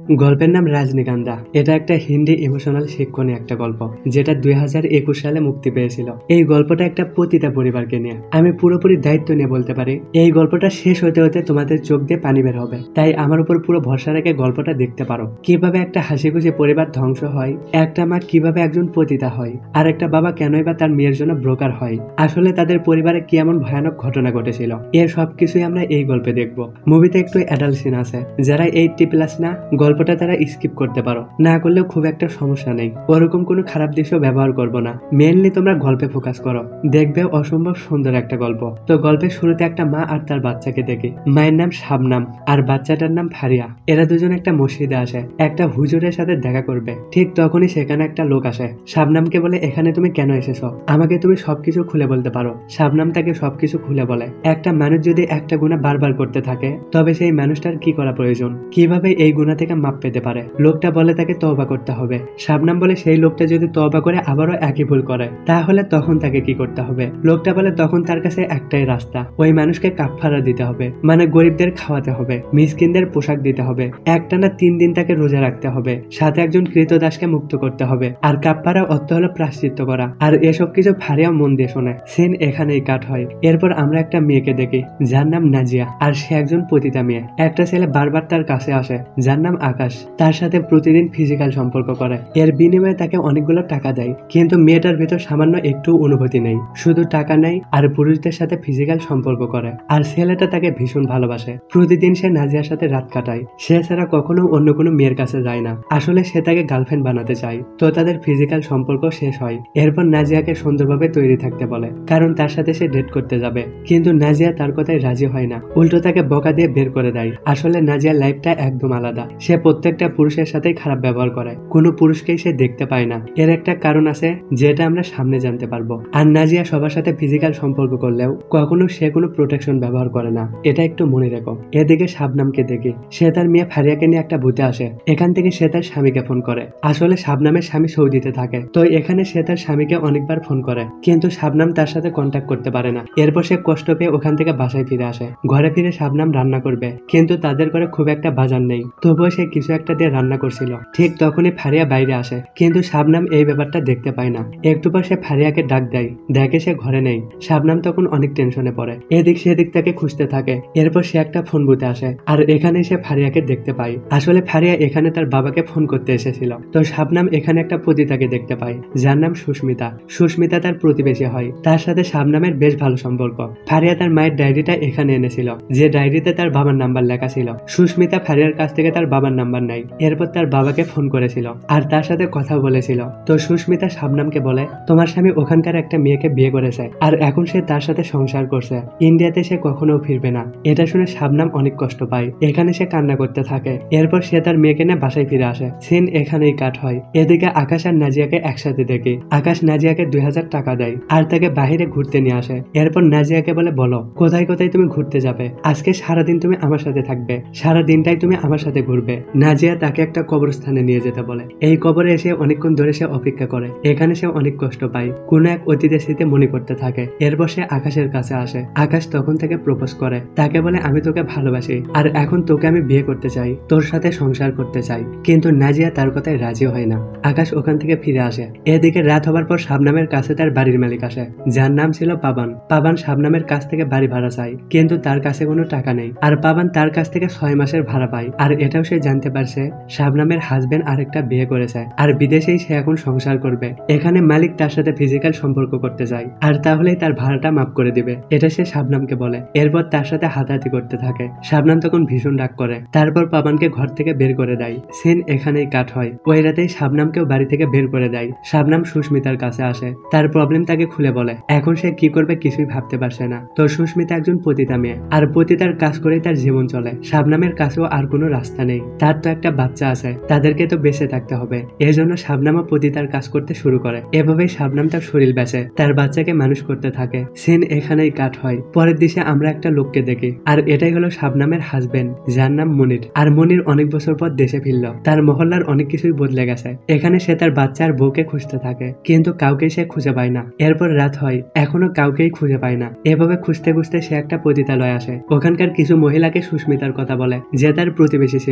গল্পের নাম রজনীগন্ধা। এটা একটা হিন্দি ইমোশনাল শিক্ষণীয় একটা গল্প, যেটা 2021 সালে মুক্তি পেয়েছিল। এই গল্পটা একটা পতিতা পরিবারকে নিয়ে। আমি পুরোপুরি দায়িত্ব নিয়ে বলতে পারি, এই গল্পটা শেষ হতে হতে তোমাদের চোখ দিয়ে পানি বের হবে। তাই আমার উপর পুরো ভরসা রেখে গল্পটা দেখতে পারো। কিভাবে একটা হাসি খুশি পরিবার ধ্বংস হয়, একটা মা কিভাবে একজন পতিতা হয়, আর একটা বাবা কেনই বা তার মেয়ের জন্য ব্রোকার হয়। আসলে তাদের পরিবারে কি এমন ভয়ানক ঘটনা ঘটেছিল, এর সবকিছুই আমরা এই গল্পে দেখবো। মুভিতে একটু অ্যাডাল্ট সিন আছে, যারা 80+ না, গল্পটা তারা স্কিপ করতে পারো, না করলেও খুব একটা সমস্যা নেই। ওরকম কোনো খারাপ দৃশ্য ব্যবহার করবো না। মেনলি তোমরা গল্পে ফোকাস করো, দেখবে অসম্ভব সুন্দর একটা গল্প। তো গল্পের শুরুতে একটা মা আর তার বাচ্চাকে দেখি। মায়ের নাম শাবনাম আর বাচ্চাটার নাম ফারিয়া। এরা দুজন একটা মসজিদে আসে একটা হুজুরের সাথে দেখা করবে। ঠিক তখনই সেখানে একটা লোক আসে। শাবনামকে বলে, এখানে তুমি কেন এসেছো? আমাকে তুমি সবকিছু খুলে বলতে পারো। শাবনাম তাকে সবকিছু খুলে বলে। একটা মানুষ যদি একটা গুনাহ বারবার করতে থাকে, তবে সেই মানুষটার কি করা প্রয়োজন, কিভাবে এই গুনাহ থেকে মাপ পেতে পারে। লোকটা বলে তাকে তওবা করতে হবে। শাবনাম বলে, সেই লোকটা যদি তওবা করে আবারও একই ভুল করে, তাহলে তখন তাকে কি করতে হবে? লোকটা বলে, তখন তার কাছে একটাই রাস্তা, ওই মানুষকে কাফফারা দিতে হবে, মানে গরিবদের খাওয়াতে হবে, মিসকিনদের পোশাক দিতে হবে, একটানা 3 দিন তাকে রোজা রাখতে হবে, সাথে একজন ক্রীতদাসকে মুক্ত করতে হবে। আর কাফফারা অর্থ হলো প্রায়শ্চিত্ত করা। আর এসব কিছু ফারিয়া মন দিয়ে শোনে। সিন এখানেই কাট হয়। এরপর আমরা একটা মেয়েকে দেখি, যার নাম নাজিয়া, আর সে একজন পতিতা মেয়ে। একটা ছেলে বারবার তার কাছে আসে, যার নাম আকাশ। তার সাথে প্রতিদিন ফিজিক্যাল সম্পর্ক করে। এর বিনিময়ে তাকে অনেকগুলো টাকা দেয়, কিন্তু মেয়েটার ভিতর সামান্য একটু অনুভূতি নেই, শুধু টাকা নেয় আর পুরুষদের সাথে ফিজিক্যাল সম্পর্ক করে। আর ছেলেটা তাকে ভীষণ ভালোবাসে। প্রতিদিন সে নাজিয়ার সাথে রাত কাটায়। সে ছাড়া কখনো অন্য কোনো মেয়ের কাছে যায় না। আসলে সে তাকে গার্লফ্রেন্ড বানাতে চায়। তো তাদের ফিজিক্যাল সম্পর্ক শেষ হয়। এরপর নাজিয়াকে সুন্দরভাবে তৈরি থাকতে বলে, কারণ তার সাথে সে ডেট করতে যাবে। কিন্তু নাজিয়া তার কথায় রাজি হয় না, উল্টো তাকে বকা দিয়ে বের করে দেয়। আসলে নাজিয়ার লাইফটা একদম আলাদা। সে প্রত্যেকটা পুরুষের সাথেই খারাপ ব্যবহার করে, কোনো পুরুষকেই সে দেখতে পায় না। এর একটা কারণ আছে, যেটা আমরা সামনে জানতে পারবো। আর নাজিয়া সবার সাথে ফিজিক্যাল সম্পর্ক করলেও কখনো সে কোনো প্রোটেকশন ব্যবহার করে না, এটা একটু মনে রেখো। এদিকে শাবনামকে দেখি, সে তার মেয়ে ফারিয়াকে নিয়ে একটা বুথে আসে। এখান থেকে সে তার স্বামীকে ফোন করে। আসলে শাবনামের স্বামী সৌদিতে থাকে, তো এখানে সে তার স্বামীকে অনেকবার ফোন করে, কিন্তু শাবনাম তার সাথে কন্ট্যাক্ট করতে পারে না। এরপর সে কষ্ট পেয়ে ওখান থেকে বাসায় ফিরে আসে। ঘরে ফিরে শাবনাম রান্না করবে, কিন্তু তাদের ঘরে খুব একটা বাজার নেই, তবুও সে কিছু একটা দিয়ে রান্না করছিল। ঠিক তখনই ফারিয়া বাইরে আসে, কিন্তু শাবনাম এই ব্যাপারটা দেখতে পায় না। একটু পর সে ফারিয়াকে ডাক দেয়, দেখে সে ঘরে নেই। শাবনাম তখন অনেক টেনশনে পড়ে, এদিক সেদিক তাকে খুঁজতে থাকে। এরপর সে একটা ফোন বুথে আসে, আর এখানে সে ফারিয়াকে দেখতে পায়। আসলে ফারিয়া এখানে তার বাবাকে ফোন করতে এসেছিল। তো শাবনাম এখানে একটা পতিতাকে দেখতে পায়, যার নাম সুস্মিতা। সুস্মিতা তার প্রতিবেশী হয়, তার সাথে শাবনামের বেশ ভালো সম্পর্ক। ফারিয়া তার মায়ের ডায়েরিটা এখানে এনেছিল, যে ডায়েরিতে তার বাবার নাম্বার লেখা ছিল। সুস্মিতা ফারিয়ার কাছ থেকে তার বাবার নাম্বার নেয়। এরপর তার বাবাকে ফোন করেছিল আর তার সাথে কথা বলেছিল। তো সুস্মিতা শাবনামকে বলে, তোমার স্বামী ওখানকার একটা মেয়েকে বিয়ে করেছে, আর এখন সে তার সাথে সংসার করছে। ইন্ডিয়াতে সে কখনো ফিরবে না। এটা শুনে শাবনাম অনেক কষ্ট পায়। এখানে সে কান্না করতে থাকে। এরপর সে তার মেয়েকে নিয়ে বাসায় ফিরে আসে। সিন এখানেই কাট হয়। এদিকে আকাশ আর নাজিয়াকে একসাথে দেখি। আকাশ নাজিয়াকে 2000 টাকা দেয় আর তাকে বাহিরে ঘুরতে নিয়ে আসে। এরপর নাজিয়াকে বলে, বলো কোথায় কোথায় তুমি ঘুরতে যাবে, আজকে সারাদিন তুমি আমার সাথে থাকবে, সারা দিনটাই তুমি আমার সাথে ঘুরবে। নাজিয়া তাকে একটা কবরস্থানে নিয়ে যেতে বলে। এই কবরে এসে অনেকক্ষণ ধরে সে অপেক্ষা করে। এখানে সে অনেক কষ্ট পায়, কোন এক অতীতের স্মৃতি মনে করতে থাকে। এরপর সে আকাশের কাছে আসে। আকাশ তখন থেকে প্রপোজ করে, তাকে বলে, আমি তোকে ভালোবাসি আর এখন তোকে আমি বিয়ে করতে চাই, তোর সাথে সংসার করতে চাই। কিন্তু নাজিয়া তার কথায় রাজি হয় না। আকাশ ওখান থেকে ফিরে আসে। এদিকে রাত হবার পর শাবনামের কাছে তার বাড়ির মালিক আসে, যার নাম ছিল পাবান। পাবান শাবনামের কাছ থেকে বাড়ি ভাড়া চায়, কিন্তু তার কাছে কোনো টাকা নেই। আর পাবান তার কাছ থেকে 6 মাসের ভাড়া পায়। আর এটাও সে জানতে পারছে শাবনামের হাজবেন্ড আরেকটা বিয়ে করেছে, আর বিদেশেই সে এখন সংসার করবে। এখানে মালিক তার সাথে ফিজিক্যাল সম্পর্ক করতে চায়, আর তাহলেই তার ভাড়াটা মাফ করে দিবে, এটা সে শাবনামকে বলে। এরপর তার সাথে হাতাহাতি করতে থাকে। শাবনাম তখন ভীষণ রাগ করে। তারপর পাবানকে ঘর থেকে বের করে দেয়। সিন এখানেই কাট হয়। ওই রাতেই শাবনামকেও বাড়ি থেকে বের করে দেয়। শাবনাম সুস্মিতার কাছে আসে, তার প্রবলেম তাকে খুলে বলে। এখন সে কি করবে কিছুই ভাবতে পারছে না। তো সুস্মিতা একজন পতিতা মেয়ে, আর পতিতার কাজ করেই তার জীবন চলে। শাবনামের কাছেও আর কোনো রাস্তা নেই, তার তো একটা বাচ্চা আছে, তাদেরকে তো বেঁচে থাকতে হবে। এজন্য শাবনামও পতিতার কাজ করতে শুরু করে। এভাবেই শাবনাম তার শরীর বেচে তার বাচ্চাকে মানুষ করতে থাকে। সিন এখানেই কাট হয়। পরের দিশে আমরা একটা লোককে দেখি, আর এটাই হলো শাবনামের হাজবেন্ড, যার নাম মনির। আর মনির অনেক বছর পর দেশে ফিরল। তার মহল্লার অনেক কিছুই বদলে গেছে। এখানে সে তার বাচ্চা আর বউকে খুঁজতে থাকে, কিন্তু কাউকে সে খুঁজে পায় না। এরপর রাত হয়, এখনো কাউকেই খুঁজে পায় না। এভাবে খুঁজতে খুঁজতে সে একটা পতিতালয় আসে। ওখানকার কিছু মহিলাকে সুস্মিতার কথা বলে, যে তার প্রতিবেশী ছিল। একটু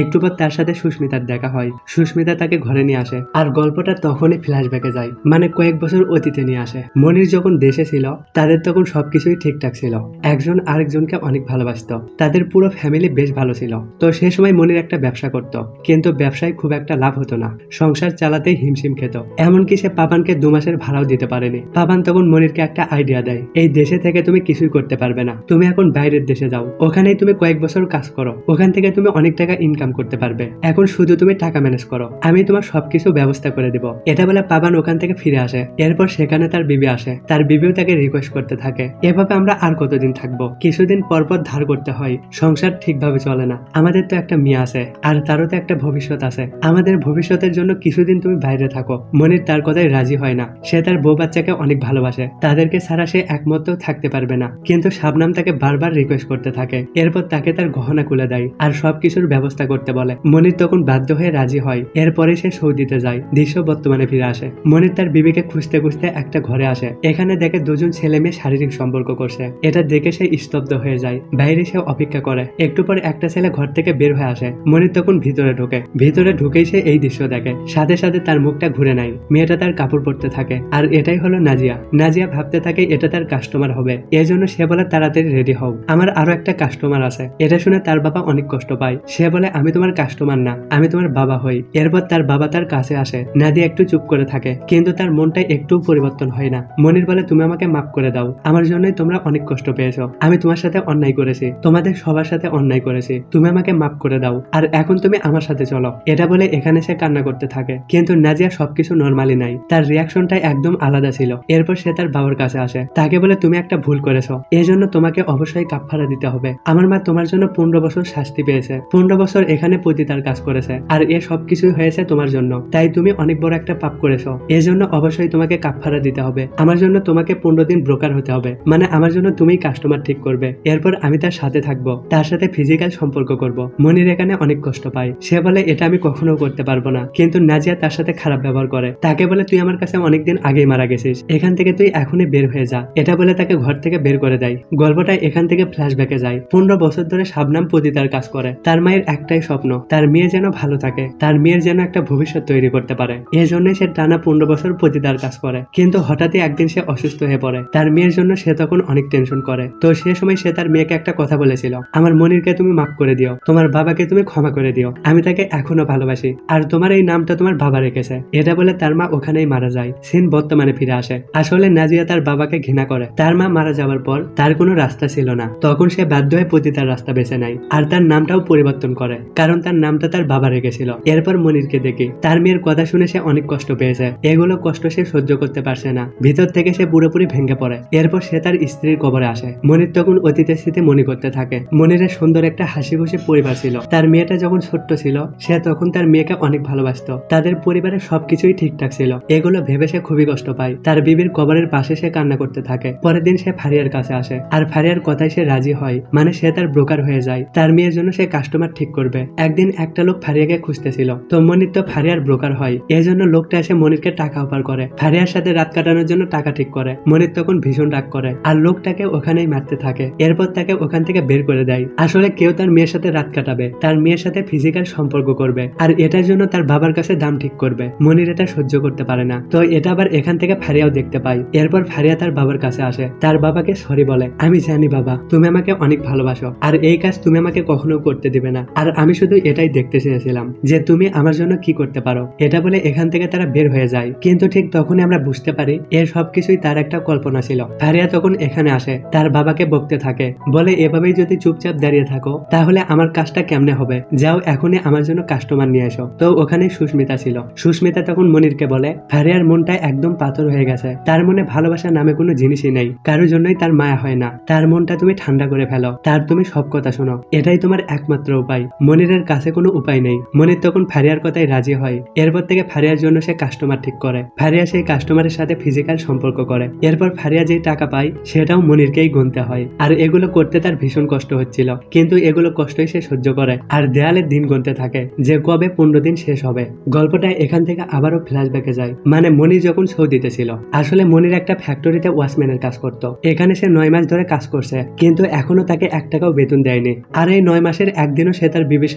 একটু পর তার সাথে সুস্মিতার দেখা হয়। সুস্মিতা তাকে ঘরে নিয়ে আসে আর গল্পটা তখনই ফ্ল্যাশব্যাকে যায়, মানে কয়েক বছর অতীতে নিয়ে আসে। মনির যখন দেশে ছিল তাদের তখন সবকিছুই ঠিকঠাক ছিল, একজন আরেকজনকে অনেক ভালোবাসতো, তাদের পুরো ফ্যামিলি বেশ ভালো ছিল। তো সে সময় মনির একটা ব্যবসা করত, কিন্তু ব্যবসায় খুব একটা লাভ হতো না, সংসার চালাতেই হিমশিম খেত। এমনকি সে পাপানকে 2 মাসের ভাড়াও দিতে পারেনি। পাপান তখন মনিরকে একটা আইডিয়া দেয়, এই দেশে থেকে তুমি কিছুই করতে পারবে না, তুমি এখন বাইরের দেশে যাও, ওখানেই তুমি কয়েক বছর কাজ করো, ওখান থেকে তুমি অনেক টাকা ইনকাম করতে পারবে, এখন শুধু তুমি টাকা ম্যানেজ করো, আমি তোমার সবকিছু ব্যবস্থা করে দিব। এটা বলে পাপান ওখান থেকে ফিরে আসে। এরপর সেখানে তার বিবি আসে, তার বিবিও তাকে রিকোয়েস্ট করতে থাকে, এভাবে আমরা আর কতদিন থাকবো, কিছুদিন পর পর ধার করতে হয়, সংসার ঠিকভাবে চলে না, আমাদের তো একটা মেয়ে আছে আর তারও তো একটা ভবিষ্যৎ আছে, আমাদের ভবিষ্যতের জন্য কিছুদিন তুমি বাইরে থাকো। মনির তার কথায় রাজি হয় না, সে তার বউ বাচ্চাকে অনেক ভালোবাসে, তাদেরকে ছাড়া সে একমত থাকতে পারবে না। কিন্তু শাবনাম তাকে বারবার রিকোয়েস্ট করতে থাকে, এরপর তাকে তার গহনা খুলে দেয় আর সবকিছুর ব্যবস্থা করতে বলে। মনির তখন বাধ্য হয়ে রাজি হয়। এরপরে সে সৌদিতে যায়। দৃশ্য বর্তমানে ফিরে আসে। মনির তার বিবিকে খুঁজতে খুঁজতে একটা ঘরে আসে, এখানে দেখে 2 জন ছেলে মেয়ে শারীরিক সম্পর্ক করছে। এটা দেখে সে স্তব্ধ হয়ে যায়। বাইরে সে অপেক্ষা করে, একটু পরে একটা ছেলে ঘর থেকে বের হয়ে আসে। মনির তখন ভিতরে ঢোকে, ভিতরে ঢুকেই সে এই দৃশ্য দেখে। সাথে সাথে তার মুখটা ঘুরে নেয়, মেয়েটা তার কাপড় পরতে থাকে আর এটাই হলো নাজিয়া। নাজিয়া ভাবতে থাকে এটা তার কাস্টমার হবে, এজন্য সে বলে তাড়াতাড়ি রেডি হও, আমার আরো একটা কাস্টমার আছে। এটা শুনে তার বাবা অনেক কষ্ট পায়, সে বলে আমি তোমার কাস্টমার না, আমি তোমার বাবা হই। এরপর তার বাবা তার কাছে আসে। নাদিয়া একটু চুপ করে থাকে, কিন্তু তার মনটা একটু পরিবর্তন হয় না। মনির বলে তুমি আমাকে মাফ করে দাও, আমার জন্যই তোমরা অনেক কষ্ট পেয়েছো, আমি তোমার সাথে অন্যায় করেছি, তোমাদের সবার সাথে অন্যায় করেছি, তুমি আমাকে মাফ করে দাও আর এখন তুমি আমার সাথে চলো। এটা বলে এখানে সে কান্না করতে থাকে, কিন্তু নাজিয়া সবকিছু নরমালি নাই, তার রিয়াকশনটা একদম আলাদা ছিল। এরপর সে তার বাবার কাছে আসে, তাকে বলে তুমি একটা ভুল করেছো, এজন্য তোমাকে অবশ্যই কাফারা দিতে হবে। আমার মা তোমার জন্য 15 বছর শাস্তি পেয়েছে, 15 বছর এখানে পতিতার কাজ করেছে, আর এ সবকিছুই হয়েছে তোমার জন্য, তাই তুমি অনেক বড় একটা পাপ করেছো, এজন্য অবশ্যই তোমাকে কাফারা দিতে হবে। আমার জন্য তোমাকে 15 দিন ব্রোকার হতে হবে, মানে আমার জন্য তুমি কাস্টমার ঠিক করবে, এরপর আমি তার সাথে থাকবো, তার সাথে ফিজিক্যাল সম্পর্ক করব। মনির এখানে অনেক কষ্ট পায়, সে বলে এটা আমি কখনো করতে পারবো না, কিন্তু নাজিয়া তার সাথে খারাপ ব্যবহার করে, তাকে বলে তুই আমার কাছে অনেকদিন আগেই মারা গেছিস, এখান থেকে তুই এখনই বের হয়ে যা। এটা বলে তাকে ঘর থেকে বের করে দেয়। গল্পটা এখান থেকে ফ্ল্যাশব্যাকে যায়। 15 বছর ধরে শাবনাম পতিতার কাজ করে, তার মায়ের একটাই স্বপ্ন তার মেয়ে যেন ভালো থাকে, তার মেয়ের যেন একটা ভবিষ্যৎ তৈরি করতে পারে, এজন্যই সে টানা 15 বছর পতিতার কাজ করে। কিন্তু হঠাৎই একদিন সে অসুস্থ হয়ে পড়ে, তার মেয়ের জন্য সে তখন অনেক টেনশন করে। তো সে সময় সে তার মেয়েকে একটা কথা বলেছিল, আমার মনিরকে তুমি মাফ করে দিও, তোমার বাবাকে তুমি ক্ষমা করে দিও, আমি তাকে এখনো ভালোবাসি, আর তোমার এই নামটা তোমার বাবা রেখেছে। এটা বলে তার মা ওখানেই মারা যায়। সিন বর্তমানে ফিরে আসে। আসলে নাজিয়া তার বাবাকে ঘৃণা করে, তার মা মারা যাওয়ার পর তার কোনো রাস্তা ছিল না, তখন সে বাধ্য হয়ে পতিতার রাস্তা বেছে নেয় আর তার নামটাও পরিবর্তন করে, কারণ তার নামটা তার বাবা রেখেছিল। এরপর মনিরকে দেখি, তার মেয়ের কথা শুনে সে অনেক কষ্ট পেয়েছে, এগুলো কষ্ট সে সহ্য করতে পারছে না, ভিতর থেকে সে পুরোপুরি ভেঙে পড়ে। এরপর সে তার স্ত্রীর কবরে আসে। মনির তখন অতীতের স্মৃতি মনে করতে থাকে। মনিরের সুন্দর একটা হাসি খুশি পরিবার ছিল, তার মেয়েটা যখন ছোট্ট ছিল সে তখন তার মেয়েকে অনেক ভালোবাসতো, তাদের পরিবারের সবকিছুই ঠিকঠাক ছিল। এগুলো ভেবে সে খুবই কষ্ট পায়। তার বিবির কবরের পাশে সে কান্না করতে থাকে। পরের দিন সে ফারিয়ার কাছে আসে আর ফারিয়ার কথায় সে রাজি হয়, মানে সে তার ব্রোকার হয়ে যায়, তার মেয়ের জন্য সে কাস্টমার ঠিক করবে। একদিন একটা লোক ফারিয়াকে খুঁজতেছিল, তো মনির তো ফারিয়ার ব্রোকার হয়, এজন্য লোকটা এসে মনিরকে টাকা অফার করে, ফারিয়ার সাথে রাত কাটানোর জন্য টাকা ঠিক করে। মনির তখন ভীষণ রাগ করে আর লোকটাকে ওখানেই মারতে থাকে। এরপর তাকে ওখান থেকে বের করে দেয়। আসলে কেউ তার মেয়ের সাথে রাত কাটাবে, তার মেয়ের সাথে ফিজিক্যাল সম্পর্ক করবে আর এটার জন্য তার বাবার কাছে দাম ঠিক করবে। মনির এটা সহ্য করতে পারে না, তো এটা আবার এখান থেকে ফারিয়াও দেখতে পায়। এরপর ফারিয়া তার বাবার কাছে আসে, তার বাবাকে সরি বলে, আমি জানি বাবা তুমি আমাকে অনেক ভালোবাসো আর এই কাজ তুমি আমাকে কখনো করতে দিবে না, আর আমি শুধু এটাই দেখতে চেয়েছিলাম যে তুমি আমার জন্য কি করতে পারো। এটা বলে এখান থেকে তারা বের হয়ে যায়। কিন্তু ঠিক তখনই আমরা বুঝতে পারি এর সবকিছুই তার একটা কল্পনা ছিল। ফারিয়া তখন এখানে আসে, তার বাবাকে বকতে থাকে, বলে এভাবেই যদি চুপচাপ দাঁড়িয়ে থাকো তাহলে আমার কাজটা কেমনে হবে, যাও এখনই আমার জন্য কাস্টমার নিয়ে এসো। তো ওখানে সুস্মিতা ছিল। সুস্মিতা তখন মনিরকে বলে ফারিয়ার মনটা একদম পাথর হয়ে গেছে, তার মনে ভালোবাসা নামে কোনো জিনিসই নেই, কারোর জন্যই তার মায়া হয় না, তার মনটা তুমি ঠান্ডা করে ফেলো, তার তুমি সব কথা শোনো, এটাই তোমার একমাত্র উপায়। মনিরের কাছে কোনো উপায় নেই। মনির তখন ফারিয়ার কথায় রাজি হয়। এরপর থেকে ফারিয়ার জন্য সে কাস্টমার ঠিক করে। ফারিয়া সেই কাস্টমারের সাথে ফিজিক্যাল সম্পর্ক করে। এরপর ফারিয়া যেই টাকা পায় সেটাও মনিরকেই গুনতে হয়, আর এগুলো করতে তার ভীষণ কষ্ট হচ্ছিল, কিন্তু এগুলো কষ্টই সে সহ্য করে আর দেয়ালে দিন গুনতে থাকে যে কবে 15 দিন শেষ হবে। গল্পটা এখান থেকে আবারও ফ্ল্যাশব্যাকে যায়, মানে মনির যখন সৌদিতে ছিল। আসলে মনির একটা ফ্যাক্টরিতে ওয়াচম্যানের কাজ করত, এখানে সে 9 মাস ধরে কাজ করছে, কিন্তু এখনো তাকে 1 টাকাও বেতন দেয়নি। আর এই 9 মাসের একদিনও সে তার বিবির সাথে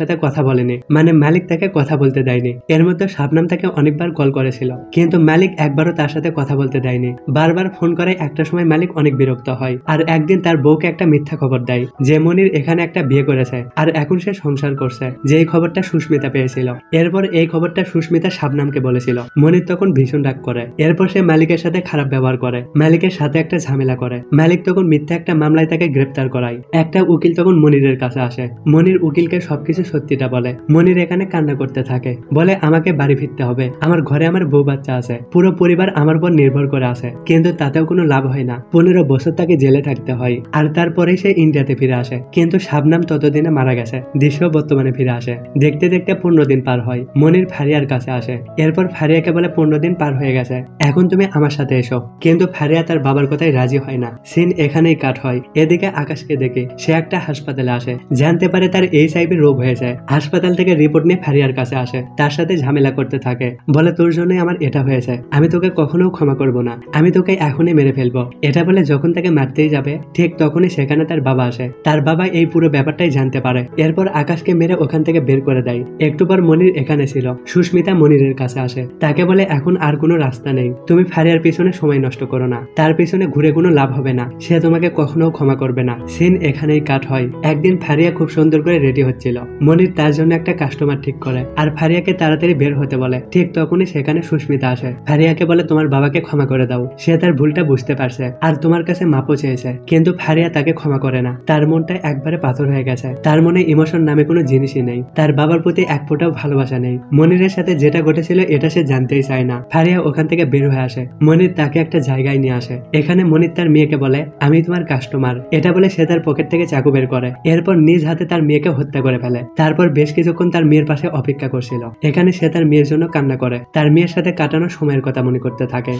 সাথে কথা বলেনি, মানে মালিক তাকে কথা বলতে দেয়নি। এর মধ্যে শাবনাম তাকে অনেকবার কল করেছিল, কিন্তু মালিক একবারও তার সাথে কথা বলতে দেয়নি। বারবার ফোন করে একটা সময় মালিক অনেক বিরক্ত হয়, আর একদিন তার বউকে একটা মিথ্যা খবর দেয় যে মনির এখানে একটা বিয়ে করেছে আর এখন সে সংসার করছে, যেই খবরটা সুস্মিতা পেয়েছিল। এরপর এই খবরটা সুস্মিতা শাবনামকে বলেছিল। মনির তখন ভীষণ রাগ করে, এরপর সে মালিকের সাথে খারাপ ব্যবহার করে, মালিকের সাথে একটা ঝামেলা করে। মালিক তখন মিথ্যা একটা মামলায় তাকে গ্রেপ্তার করায়। একটা উকিল তখন মনিরের কাছে আসে, মনির উকিলকে সবকিছু সত্যিটা বলে। মনির এখানে কান্না করতে থাকে, বলে আমাকে বাড়ি ফিরতে হবে, আমার ঘরে আমার বউ বাচ্চা আছে, পুরো পরিবার আমার উপর নির্ভর করে আছে, কিন্তু তাতেও কোনো লাভ হয় না। 15 বছর তাকে জেলে থাকতে হয়, আর তারপরেই সে ইন্ডিয়াতে ফিরে আসে। কিন্তু শাবনাম ততদিনে মারা গেছে, দৃশ্য বর্তমানে ফিরে আসে। দেখতে দেখতে 15 দিন পার হয়, মনির ফারিয়ার কাছে আসে। এরপর ফারিয়াকে বলে 15 দিন পার হয়ে গেছে, এখন তুমি আমার সাথে এসো। কিন্তু ফারিয়া তার বাবার কথায় রাজি হয় না। সিন এখানেই কাট হয়। এদিকে আকাশকে দেখে সে একটা হাসপাতালে আসে, জানতে পারে তার HIV রোগ হয়েছে। হাসপাতাল থেকে রিপোর্ট নিয়ে ফারিয়ার কাছে আসে, তার সাথে ঝামেলা করতে থাকে, বলে তোর জন্যই আমার এটা হয়েছে, আমি তোকে কখনো ক্ষমা করব না, আমি তোকে এখনই মেরে ফেলবো। এটা বলে যখন তাকে মারতেই যাবে ঠিক তখনই সেখানে তার বাবা আসে। তার বাবা এই পুরো ব্যাপারটাই জানতে পারে। এরপর আকাশকে মেরে ওখান থেকে বের করে দেয়। একটু পর মনির এখানে ছিল, সুস্মিতা মনিরের কাছে আসে, তাকে বলে এখন আর কোনো রাস্তা নেই, তুমি ফারিয়ার পিছনে সময় নষ্ট করো না, তার পিছনে ঘুরে কোনো লাভ হবে না, সে তোমাকে কখনো ক্ষমা করবে না। সিন এখানেই কাট হয়। একদিন ফারিয়া খুব সুন্দর করে রেডি হচ্ছিল, মনির তার জন্য একটা কাস্টমার ঠিক করে আর ফারিয়াকে তাড়াতাড়ি বের হতে বলে। ঠিক তখনই সেখানে সুস্মিতা আসে, ফারিয়াকে বলে তোমার বাবাকে ক্ষমা করে দাও, সে তার ভুলটা বুঝতে পারছে আর তোমার কাছে মাপও চেয়েছে। কিন্তু ফারিয়া তাকে ক্ষমা করে না, তার মনটা একবারে পাথর হয়ে গেছে, তার মনে ইমোশন নামে কোনো জিনিসই নেই, তার বাবার প্রতি এক ফোঁটাও ভালোবাসা নেই। মনিরের সাথে যেটা ঘটেছিল এটা সে জানতেই চায় না। ফারিয়া ওখান থেকে বের হয়ে আসে, মনির তাকে একটা জায়গায় নিয়ে আসে। এখানে মনির তার মেয়েকে বলে আমি তোমার কাস্টমার, এটা বলে সে তার পকেট থেকে চাকু বের করে, এরপর নিজ হাতে তার মেয়েকে হত্যা করে ফেলে। তারপর বেশ কিছুক্ষণ তার মেয়ের পাশে অপেক্ষা করছিল। এখানে সে তার মেয়ের জন্য কান্না করে, তার মেয়ের সাথে কাটানো সময়ের কথা মনে করতে থাকে।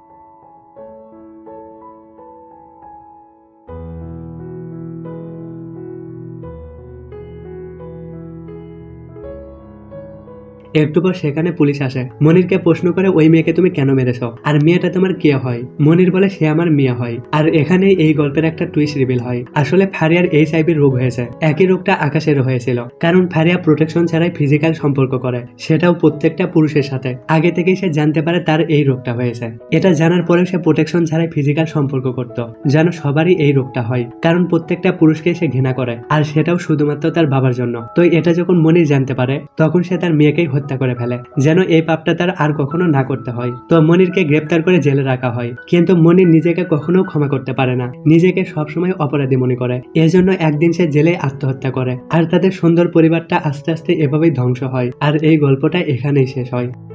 একটু পর সেখানে পুলিশ আসে, মনিরকে প্রশ্ন করে ওই মেয়েকে তুমি কেন মেরেছো, আর মেয়েটা তোমার কে হয়? মনির বলে সে আমার মেয়ে হয়। আর এখানেই এই গল্পের একটা টুইস্ট রিভিল হয়। আসলে ফারিয়ার HIV রোগ হয়েছে, একই রোগটা আকাশেরও হয়েছিল, কারণ ফারিয়া প্রোটেকশন ছাড়াই ফিজিক্যাল সম্পর্ক করে, সেটাও প্রত্যেকটা পুরুষের সাথে। আগে থেকেই সে জানতে পারে তার এই রোগটা হয়েছে। এটা জানার পরেও সে প্রোটেকশন ছাড়াই ফিজিক্যাল সম্পর্ক করত, যেন সবারই এই রোগটা হয়, কারণ প্রত্যেকটা পুরুষকে সে ঘৃণা করে, আর সেটাও শুধুমাত্র তার বাবার জন্য। তো এটা যখন মনির জানতে পারে তখন সে তার মেয়েকেই হত্যা করে ফেলে, যেন এই পাপটা তার আর কখনো না করতে হয়। তো মনিরকে গ্রেপ্তার করে জেলে রাখা হয়, কিন্তু মনির নিজেকে কখনো ক্ষমা করতে পারে না, নিজেকে সবসময় অপরাধী মনে করে। এজন্য একদিন সে জেলে আত্মহত্যা করে, আর তাদের সুন্দর পরিবারটা আস্তে আস্তে এভাবেই ধ্বংস হয়। আর এই গল্পটা এখানেই শেষ হয়।